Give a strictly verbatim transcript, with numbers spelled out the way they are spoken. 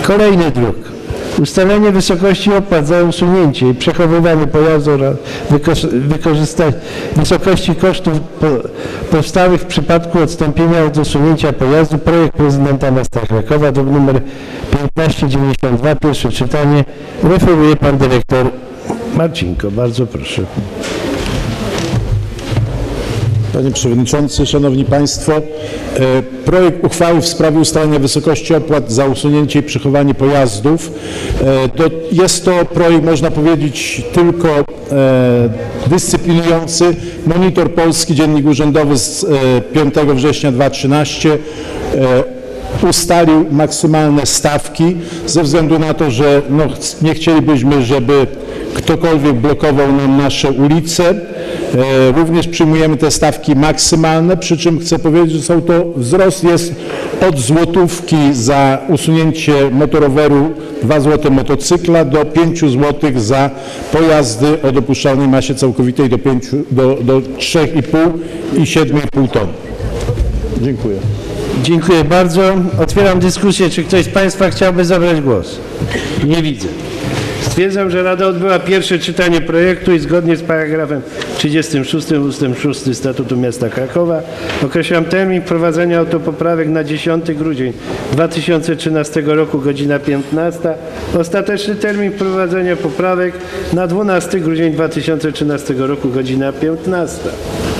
Kolejny druk. Ustalenie wysokości opłat za usunięcie i przechowywanie pojazdu oraz wykorzystanie wysokości kosztów po, powstałych w przypadku odstąpienia od usunięcia pojazdu. Projekt prezydenta miasta Krakowa, druk nr piętnaście dziewięćdziesiąt dwa, pierwsze czytanie. Referuje pan dyrektor Marcinko. Bardzo proszę. Panie Przewodniczący, Szanowni Państwo, projekt uchwały w sprawie ustalenia wysokości opłat za usunięcie i przechowanie pojazdów. Jest to projekt, można powiedzieć, tylko dyscyplinujący. Monitor Polski, Dziennik Urzędowy z piątego września dwa tysiące trzynastego ustalił maksymalne stawki ze względu na to, że no, nie chcielibyśmy, żeby ktokolwiek blokował nam nasze ulice. Również przyjmujemy te stawki maksymalne, przy czym chcę powiedzieć, że są to wzrost jest od złotówki za usunięcie motoroweru, dwa złote motocykla do pięciu złotych za pojazdy o dopuszczalnej masie całkowitej do, pięciu, do, do trzech i pół i siedmiu i pół ton. Dziękuję. Dziękuję bardzo. Otwieram dyskusję. Czy ktoś z Państwa chciałby zabrać głos? Nie widzę. Stwierdzam, że Rada odbyła pierwsze czytanie projektu i zgodnie z paragrafem trzydziestym szóstym ustęp szósty Statutu Miasta Krakowa określam termin wprowadzenia autopoprawek na dziesiąty grudzień dwa tysiące trzynastego roku, godzina piętnasta. Ostateczny termin wprowadzenia poprawek na dwunasty grudzień dwa tysiące trzynastego roku, godzina piętnasta.